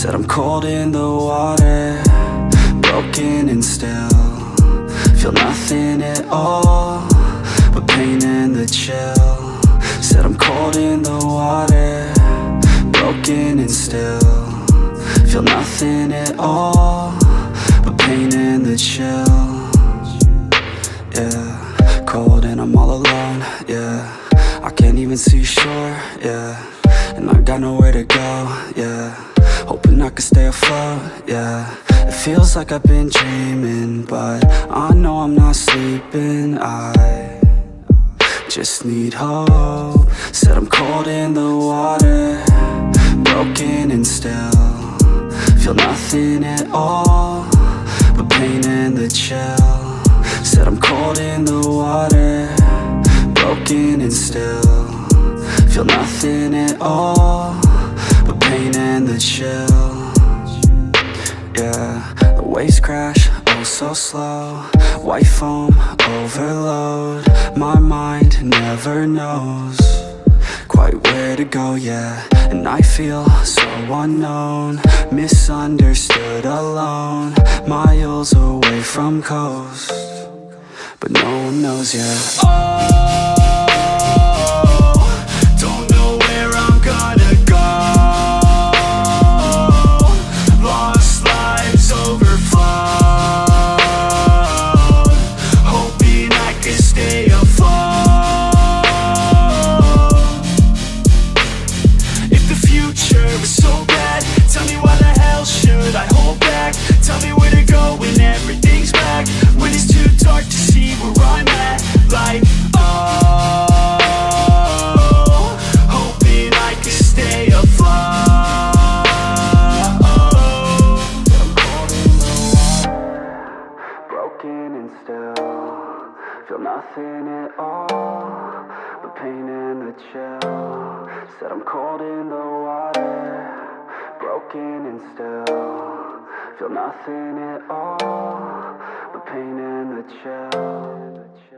Said I'm cold in the water, broken and still feel nothing at all but pain and the chill. Said I'm cold in the water, broken and still feel nothing at all but pain and the chill. Yeah, cold and I'm all alone. Yeah, I can't even see shore. Yeah, and I got nowhere to go. Yeah, hoping I can stay afloat. Yeah, it feels like I've been dreaming, but I know I'm not sleeping. I just need hope. Said I'm cold in the water, broken and still feel nothing at all but pain and the chill. Said I'm cold in the water, broken and still feel nothing at all but pain and the chill. Yeah, the waves crash, oh so slow. White foam, overload. My mind never knows quite where to go, yeah. And I feel so unknown, misunderstood, alone, miles away from coast, but no one knows yet. Oh, don't know where I'm gonna go. Lost lives overflowed, hoping I can stay afloat. If the future is so bad, tell me why the hell should I hold back? Tell me where to go when everything's back, when it's too dark to see where I'm at. Like, oh, hoping I can stay afloat. I'm caught in the water, broken and still feel nothing at all but pain and the chill. Said I'm cold in the water, broken and still feel nothing at all but pain and the chill.